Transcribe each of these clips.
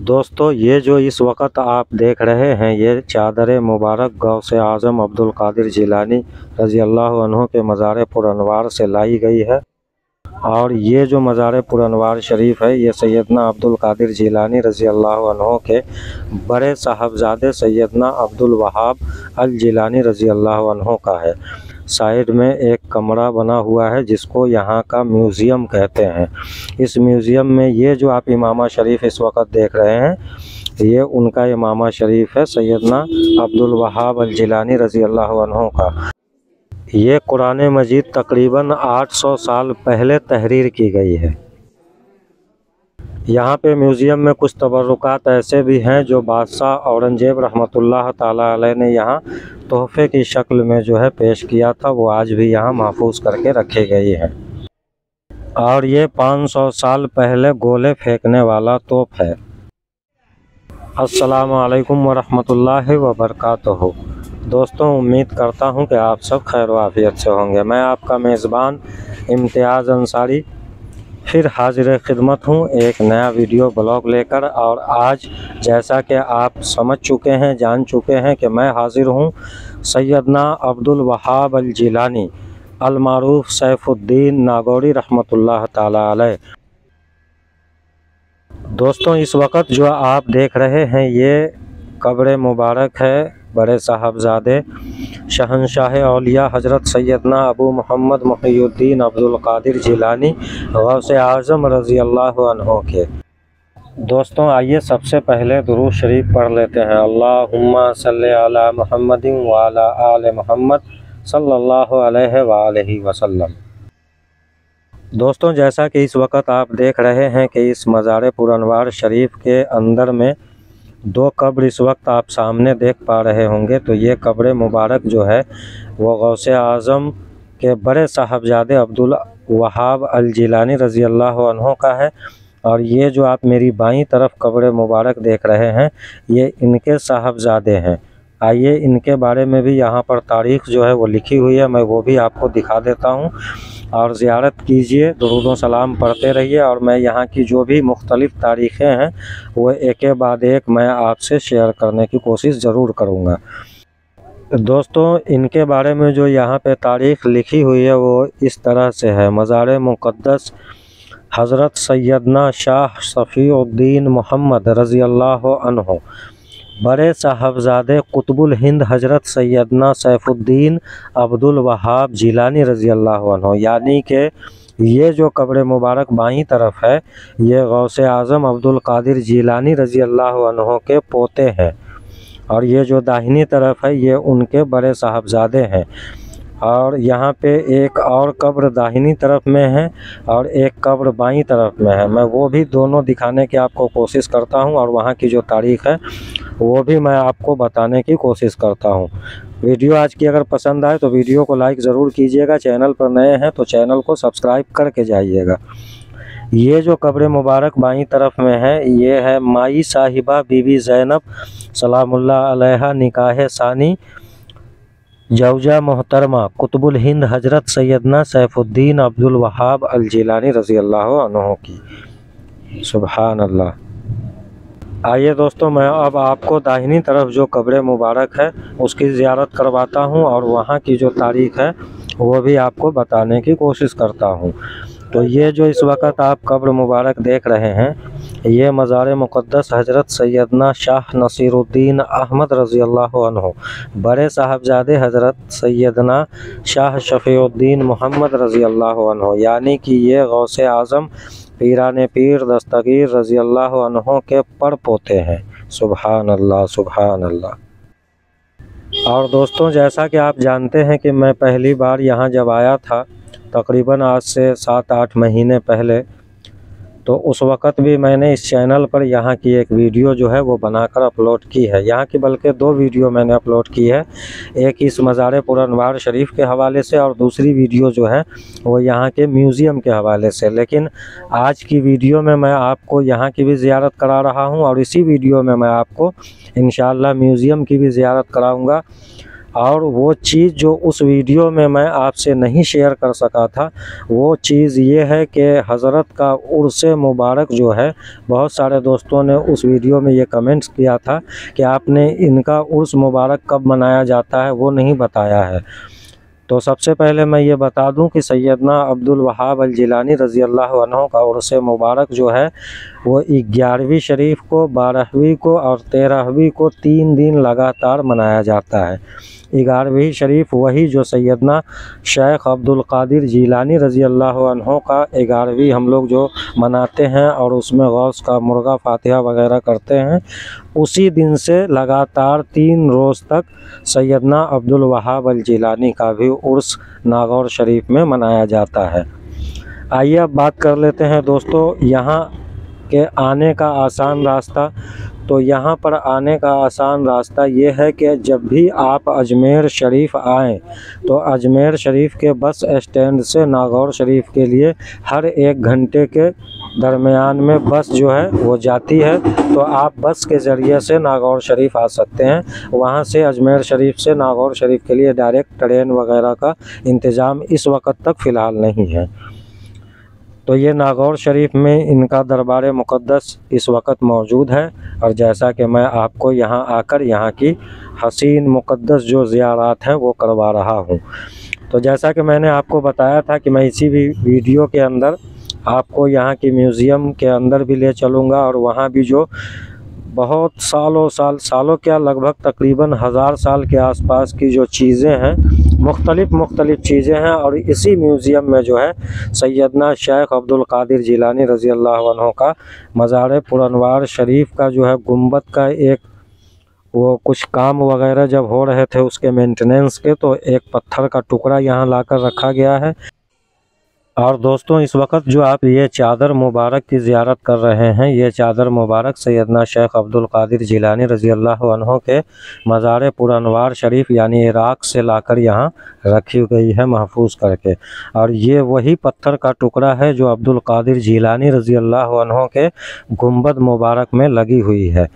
दोस्तों ये जो इस वक्त आप देख रहे हैं ये चादर मुबारक गौसे आज़म अब्दुल कादिर जिलानी रज़ी अल्लाह अन्हु के मज़ार पुरअनवार से लाई गई है। और ये जो मज़ार पुरअनवार शरीफ है ये सैयदना अब्दुल कादिर जिलानी रज़ी अल्लाह अन्हु के बड़े साहबजादे सैयदना अब्दुल वहाब अल जिलानी रज़ी अल्लाह अन्हु का है। साइड में एक कमरा बना हुआ है जिसको यहाँ का म्यूज़ियम कहते हैं। इस म्यूज़ियम में ये जो आप इमामा शरीफ इस वक्त देख रहे हैं ये उनका इमामा शरीफ है सैयदना अब्दुल वहाब अल जिलानी रज़ी अल्लाह अन्हु का। ये कुरान मजीद तकरीबन 800 साल पहले तहरीर की गई है। यहाँ पे म्यूज़ियम में कुछ तबर्रुकात ऐसे भी हैं जो बादशाह औरंगज़ेब रहमतुल्लाह ताला अलैह ने यहाँ तोहफ़े की शक्ल में जो है पेश किया था, वो आज भी यहाँ महफूज करके रखे गए हैं। और ये 500 साल पहले गोले फेंकने वाला तोप है। अस्सलामु अलैकुम वरहमतुल्लाहि वबरकातुहू। दोस्तों उम्मीद करता हूँ कि आप सब खैर वाफियत से होंगे। मैं आपका मेज़बान इम्तियाज़ अंसारी फिर हाजिर खिदमत हूँ एक नया वीडियो ब्लॉग लेकर। और आज जैसा कि आप समझ चुके हैं, जान चुके हैं कि मैं हाजिर हूँ सैयदना अब्दुल वहाब अल जिलानी अल मारूफ सैफुद्दीन नागौरी रहमतुल्लाह ताला अलैह। दोस्तों इस वक्त जो आप देख रहे हैं ये कब्र मुबारक है बड़े साहबजादे शहंशाह औलिया हज़रत सैयदना अबू मोहम्मद मुहियुद्दीन अब्दुल कादिर जिलानी गौसे आज़म रज़ी अल्लाह अन्हु के। दोस्तों आइए सबसे पहले दुरूद शरीफ पढ़ लेते हैं। अल्लाहुम्मा सल्ली अला मुहम्मदिन व अला आले मुहम्मद सल्लल्लाहु अलैहि व आलिहि वसल्लम। दोस्तों जैसा कि इस वक्त आप देख रहे हैं कि इस मज़ार पुरअनवार शरीफ के अंदर में दो कब्र इस वक्त आप सामने देख पा रहे होंगे। तो ये कब्र मुबारक जो है वो गौसे आज़म के बड़े साहबजादे अब्दुल वहाब अल जिलानी रज़ी अल्लाह अन्हु का है। और ये जो आप मेरी बाईं तरफ कब्र मुबारक देख रहे हैं ये इनके साहबजादे हैं। आइए इनके बारे में भी यहाँ पर तारीख़ जो है वो लिखी हुई है, मैं वो भी आपको दिखा देता हूँ। और ज़ियारत कीजिए, दुरूद व सलाम पढ़ते रहिए। और मैं यहाँ की जो भी मुख्तलिफ़ तारीख़ें हैं वो एक के बाद एक मैं आपसे शेयर करने की कोशिश ज़रूर करूँगा। दोस्तों इनके बारे में जो यहाँ पे तारीख़ लिखी हुई है वो इस तरह से है। मज़ार मुक़द्दस हज़रत सैयदना शाह सफ़ीउद्दीन मोहम्मद रज़ी अल्लाह अन्हु बड़े साहबजादे कुतुबुल हिंद हज़रत सैयदना सैफुद्दीन अब्दुल वहाब जिलानी रज़ी अल्लाह अन्हु, यानी कि ये जो कब्र मुबारक बाईं तरफ है ये गौसे आज़म अब्दुल कादिर जिलानी रज़ी अल्लाह अन्हु के पोते हैं। और ये जो दाहिनी तरफ है ये उनके बड़े साहबजादे हैं। और यहाँ पे एक और कब्र दाहिनी तरफ में है और एक कब्र बाईं तरफ में है। मैं वो भी दोनों दिखाने की आपको कोशिश करता हूँ और वहाँ की जो तारीख़ है वो भी मैं आपको बताने की कोशिश करता हूँ। वीडियो आज की अगर पसंद आए तो वीडियो को लाइक ज़रूर कीजिएगा। चैनल पर नए हैं तो चैनल को सब्सक्राइब करके जाइएगा। ये जो कब्र मुबारक बाईं तरफ में है ये है माई साहिबा बीबी ज़ैनब सलामुल्लाह अलैहा निकाह सानी जौजा मोहतरमा कुतुबुल हिंद हज़रत सैयदना सैफुद्दीन अब्दुल वहाब अल जिलानी रज़ी अल्लाह अन्हु की। सुभान अल्लाह। आइए दोस्तों मैं अब आपको दाहिनी तरफ जो कब्र मुबारक है उसकी ज़ियारत करवाता हूँ और वहाँ की जो तारीख़ है वो भी आपको बताने की कोशिश करता हूँ। तो ये जो इस वक्त आप कब्र मुबारक देख रहे हैं ये मज़ार मुक़द्दस हज़रत सैयदना शाह नसीरुद्दीन अहमद रज़ी अल्लाह अन्हु बड़े साहबजादे हज़रत सैयदना शाह शफ़ीउद्दीन मोहम्मद रज़ी अल्लाह अन्हु, यानी कि ये गौसे आज़म पीराने पीर दस्तगीर रज़ी अल्लाह अन्हु के पर पोते हैं। सुभान अल्लाह सुभान अल्लाह। और दोस्तों जैसा कि आप जानते हैं कि मैं पहली बार यहाँ जब आया था तकरीबन आज से 7-8 महीने पहले, तो उस वक़्त भी मैंने इस चैनल पर यहाँ की एक वीडियो जो है वो बनाकर अपलोड की है। यहाँ की बल्कि 2 वीडियो मैंने अपलोड की है, एक इस मज़ार पुरअनवार शरीफ के हवाले से और दूसरी वीडियो जो है वो यहाँ के म्यूज़ियम के हवाले से। लेकिन आज की वीडियो में मैं आपको यहाँ की भी ज़ियारत करा रहा हूँ और इसी वीडियो में मैं आपको इंशाअल्लाह म्यूज़ियम की भी ज़ियारत कराऊँगा। और वो चीज़ जो उस वीडियो में मैं आपसे नहीं शेयर कर सका था, वो चीज़ ये है कि हज़रत का उर्स मुबारक जो है, बहुत सारे दोस्तों ने उस वीडियो में ये कमेंट्स किया था कि आपने इनका उर्स मुबारक कब मनाया जाता है वो नहीं बताया है। तो सबसे पहले मैं ये बता दूं कि सैयदना अब्दुल वहाब अल जिलानी रज़ी अल्लाह अन्हु का उर्स मुबारक जो है वो 11वीं शरीफ को, 12वीं को और 13वीं को 3 दिन लगातार मनाया जाता है। 11वीं शरीफ वही जो सैयदना शेख अब्दुल कादिर जिलानी रज़ी अल्लाह अन्हु का 11वीं हम लोग जो मनाते हैं और उसमें गौस का मुर्गा फातिहा वगैरह करते हैं, उसी दिन से लगातार 3 रोज़ तक सैयदना अब्दुल वहाब अल जिलानी का भी उर्स नागौर शरीफ में मनाया जाता है। आइए अब बात कर लेते हैं दोस्तों यहाँ के आने का आसान रास्ता। तो यहाँ पर आने का आसान रास्ता ये है कि जब भी आप अजमेर शरीफ आएँ तो अजमेर शरीफ के बस स्टैंड से नागौर शरीफ के लिए हर 1 घंटे के दरमियान में बस जो है वो जाती है। तो आप बस के ज़रिए से नागौर शरीफ आ सकते हैं। वहाँ से अजमेर शरीफ से नागौर शरीफ के लिए डायरेक्ट ट्रेन वगैरह का इंतज़ाम इस वक्त तक फ़िलहाल नहीं है। तो ये नागौर शरीफ में इनका दरबार मुक़द्दस इस वक्त मौजूद है, और जैसा कि मैं आपको यहाँ आकर यहाँ की हसीन मुक़द्दस जो ज़ियारत हैं वो करवा रहा हूँ। तो जैसा कि मैंने आपको बताया था कि मैं इसी भी वीडियो के अंदर आपको यहाँ की म्यूज़ियम के अंदर भी ले चलूँगा, और वहाँ भी जो बहुत सालों क्या लगभग तकरीबन 1000 साल के आसपास की जो चीज़ें हैं, मुख्तलिफ़ चीज़ें हैं। और इसी म्यूज़ियम में जो है सैयदना शेख अब्दुल कादिर जिलानी रज़ी अल्लाह अन्हु का मज़ार पुरनवार शरीफ का जो है गुंबद का एक वो कुछ काम वगैरह जब हो रहे थे उसके मेंटेनेंस के, तो एक पत्थर का टुकड़ा यहाँ लाकर रखा गया है। और दोस्तों इस वक्त जो आप ये चादर मुबारक की ज़ियारत कर रहे हैं, ये चादर मुबारक सैयदना शेख अब्दुल कादिर जिलानी रज़ी अल्लाह अन्हु के मज़ार पुरनवार शरीफ यानी इराक़ से लाकर यहाँ रखी गई है महफूज करके। और ये वही पत्थर का टुकड़ा है जो अब्दुल कादिर जिलानी रज़ी अल्लाह अन्हु के गुंबद मुबारक में लगी हुई है।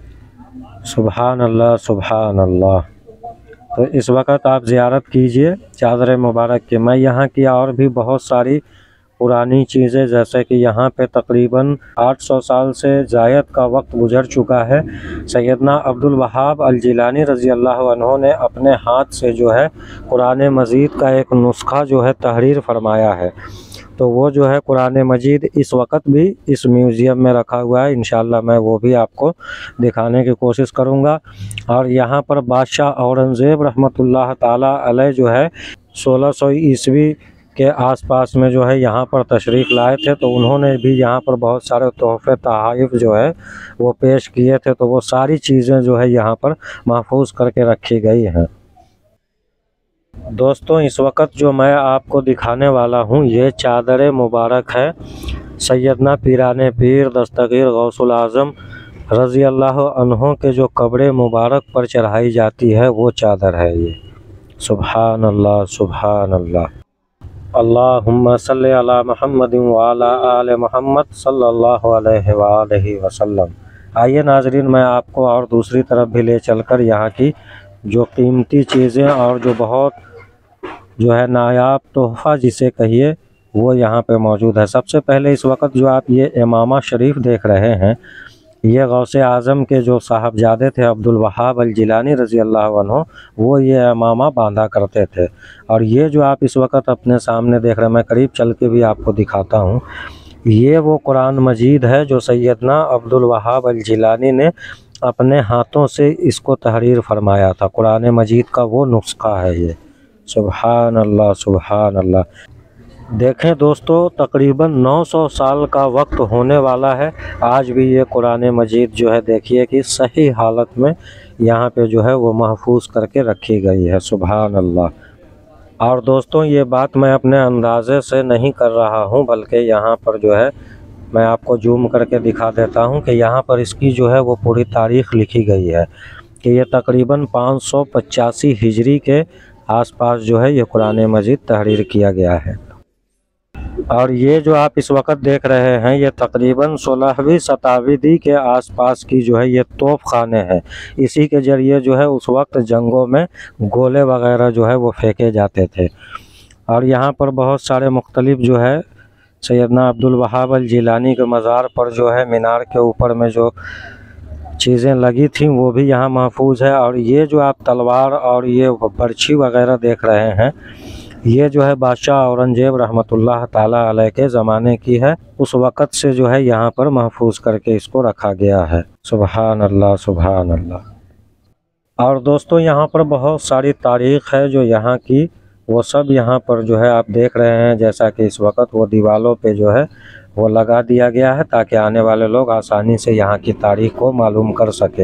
सुभान अल्लाह सुभान अल्लाह। तो इस वक्त आप ज़ियारत कीजिए चादर मुबारक की। मैं यहाँ की और भी बहुत सारी पुरानी चीज़ें, जैसे कि यहाँ पे तकरीबन 800 साल से ज़ायद का वक्त गुजर चुका है, सैयदना अब्दुल वहाब अल जिलानी रज़ी अल्लाह अन्हु ने अपने हाथ से जो है कुरान मजीद का एक नुस्खा जो है तहरीर फरमाया है। तो वो जो है कुरान मजीद इस वक्त भी इस म्यूज़ियम में रखा हुआ है। इंशाअल्लाह मैं वो भी आपको दिखाने की कोशिश करूँगा। और यहाँ पर बादशाह औरंगज़ेब रहमतुल्लाह ताला अलैह जो है 1600 ईस्वी के आसपास में जो है यहाँ पर तशरीफ़ लाए थे, तो उन्होंने भी यहाँ पर बहुत सारे तोहफ़े तहाइफ़ जो है वो पेश किए थे। तो वो सारी चीज़ें जो है यहाँ पर महफूज करके रखी गई हैं। दोस्तों इस वक्त जो मैं आपको दिखाने वाला हूँ ये चादर मुबारक है, सैयदना पीराने पीर दस्तगीर गौसुल आज़म रज़ी अल्लाह अन्हु के जो कब्र मुबारक पर चढ़ाई जाती है वो चादर है ये। सुभान अल्लाह सुभान अल्लाह। अल्लाहुम्मा सल्ली अला मुहम्मद व अला आले मुहम्मद सल्लल्लाहु अलैहि व आलिहि वसल्लम। आइए नाज़रीन, मैं आपको और दूसरी तरफ भी ले चलकर यहाँ की जो कीमती चीज़ें और जो बहुत जो है नायाब तोहफ़ा जिसे कहिए वो यहाँ पे मौजूद है। सबसे पहले इस वक्त जो आप ये इमामा शरीफ देख रहे हैं, ये गौसे आज़म के जो साहबजादे थे अब्दुल वहाब अल जिलानी रज़ी अल्लाह अन्हु, वो ये इमामा बांधा करते थे। और ये जो आप इस वक्त अपने सामने देख रहे हैं, मैं करीब चल के भी आपको दिखाता हूँ, ये वो कुरान मजीद है जो सैयदना अब्दुल वहाब अल जिलानी ने अपने हाथों से इसको तहरीर फरमाया था। कुरान मजीद का वो नुस्खा है ये। सुभान अल्लाह सुभान अल्लाह। देखें दोस्तों, तकरीबन 900 साल का वक्त होने वाला है, आज भी ये कुरान मजीद जो है देखिए कि सही हालत में यहाँ पे जो है वो महफूज करके रखी गई है। सुभान अल्लाह। और दोस्तों ये बात मैं अपने अंदाज़े से नहीं कर रहा हूँ, बल्कि यहाँ पर जो है मैं आपको जूम करके दिखा देता हूँ कि यहाँ पर इसकी जो है वो पूरी तारीख़ लिखी गई है कि ये तकरीबन 585 हिजरी के आसपास जो है ये कुरान मजीद तहरीर किया गया है। और ये जो आप इस वक्त देख रहे हैं ये तकरीबन 16वीं शताब्दी के आसपास की जो है ये तोप खाने हैं। इसी के ज़रिए जो है उस वक्त जंगों में गोले वगैरह जो है वो फेंके जाते थे। और यहाँ पर बहुत सारे मुख्तलिफ जो है सैयदना अब्दुल वहाब अल जिलानी के मज़ार पर जो है मीनार के ऊपर में जो चीज़ें लगी थी वो भी यहाँ महफूज है। और ये जो आप तलवार और ये बर्छी वगैरह देख रहे हैं ये जो है बादशाह औरंगजेब रहमतुल्लाह ताला अलैह के ज़माने की है। उस वक़्त से जो है यहाँ पर महफूज करके इसको रखा गया है। सुभान अल्लाह सुभान अल्लाह। और दोस्तों यहाँ पर बहुत सारी तारीख़ है जो यहाँ की, वो सब यहाँ पर जो है आप देख रहे हैं। जैसा कि इस वक्त वो दीवारों पे जो है वो लगा दिया गया है ताकि आने वाले लोग आसानी से यहाँ की तारीख़ को मालूम कर सकें।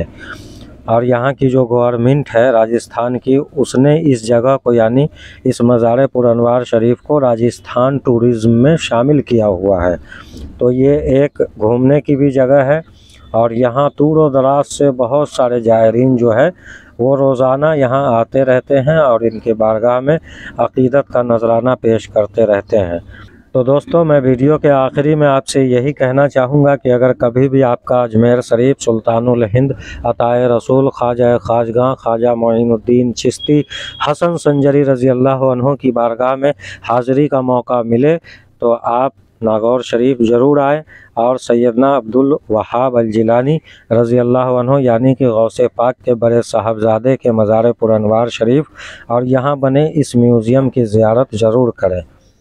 और यहाँ की जो गवर्नमेंट है राजस्थान की, उसने इस जगह को यानी इस मज़ार पुरअनवार शरीफ को राजस्थान टूरिज़्म में शामिल किया हुआ है। तो ये एक घूमने की भी जगह है और यहाँ दूर और दराज से बहुत सारे ज़ायरीन जो है वो रोज़ाना यहाँ आते रहते हैं और इनके बारगाह में अक़ीदत का नजराना पेश करते रहते हैं। तो दोस्तों मैं वीडियो के आखिरी में आपसे यही कहना चाहूँगा कि अगर कभी भी आपका अजमेर शरीफ, सुल्तानुल हिंद, अताए रसूल, ख्वाजा खाजगां, ख्वाजा मोइनुद्दीन चिश्ती, हसन संजरी रज़ी अल्लाह अन्हु की बारगाह में हाज़िरी का मौका मिले तो आप नागौर शरीफ ज़रूर आएँ और सैयदना अब्दुल वहाब अल जिलानी रज़ी अल्लाह अन्हु यानी कि गौसे पाक के बड़े साहबजादे के मज़ार पुरअनवार शरीफ और यहाँ बने इस म्यूज़ियम की ज़ियारत ज़रूर करें।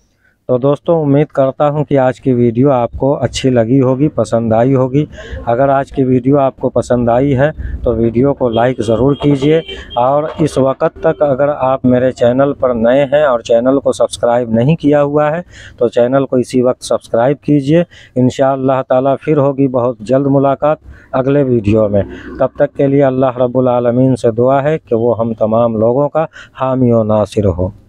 तो दोस्तों उम्मीद करता हूं कि आज की वीडियो आपको अच्छी लगी होगी, पसंद आई होगी। अगर आज की वीडियो आपको पसंद आई है तो वीडियो को लाइक ज़रूर कीजिए। और इस वक्त तक अगर आप मेरे चैनल पर नए हैं और चैनल को सब्सक्राइब नहीं किया हुआ है तो चैनल को इसी वक्त सब्सक्राइब कीजिए। इंशाअल्लाह ताला फिर होगी बहुत जल्द मुलाकात अगले वीडियो में। तब तक के लिए अल्लाह रब्बुल आलमीन से दुआ है कि वो हम तमाम लोगों का हामी व नासिर हो।